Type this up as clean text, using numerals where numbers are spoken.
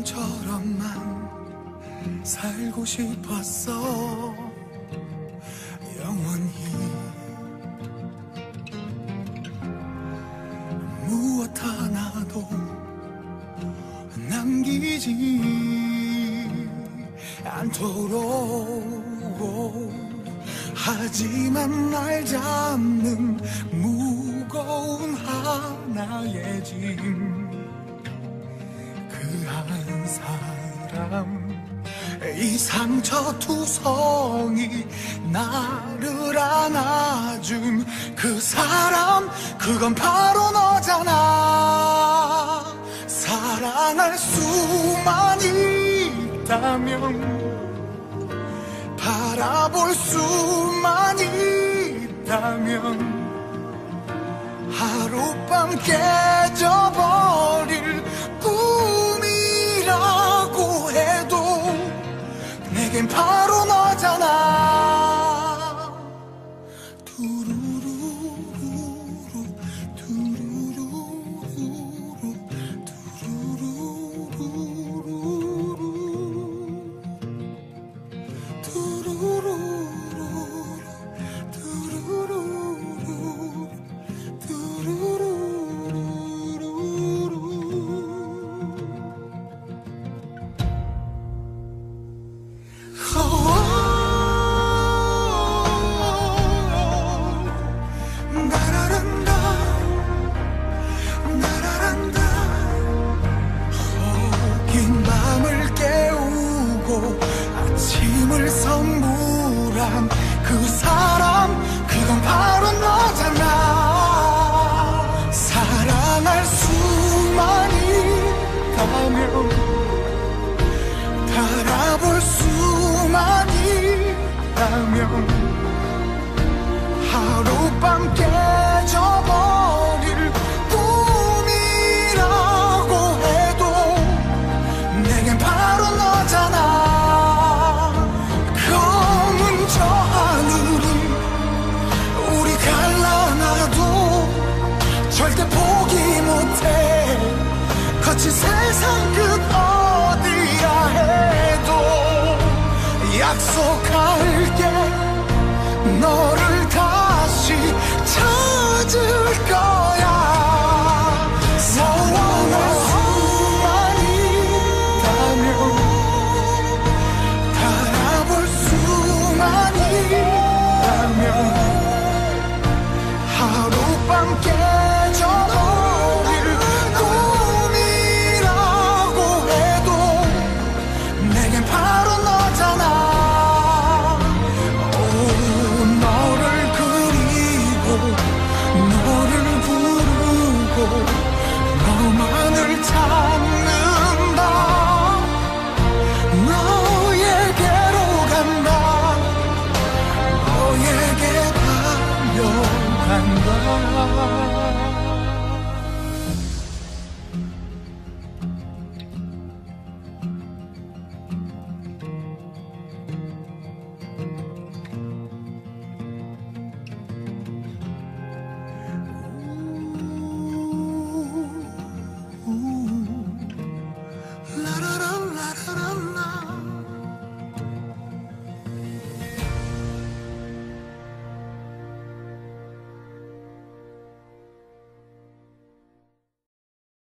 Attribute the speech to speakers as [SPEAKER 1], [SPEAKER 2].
[SPEAKER 1] 지금처럼만 살고 싶었어. 영원히 무엇 하나도 남기지 않도록. 하지만 날 잡는 무거운 하나의 짐, 그 한 사람, 이 상처투성이 나를 안아준 그 사람, 그건 바로 너잖아. 사랑할 수만 있다면, 바라볼 수만 있다면, 하룻밤 깨져버릴 꿈이라고 해도 내겐 바로 너잖아. 두루루루루 두루루루루 두루루루루 두루루루 두루루루 아침을 선물한 그 사람, 그건 바로 너잖아. 사랑할 수만 있다면, 바라볼 수만 있다면, 하룻밤 깨져버릴 꿈이라고 해도 내겐 바로 너잖아. 절대 포기 못해. 거친 세상 끝 어디라 해도 약속할게. 너를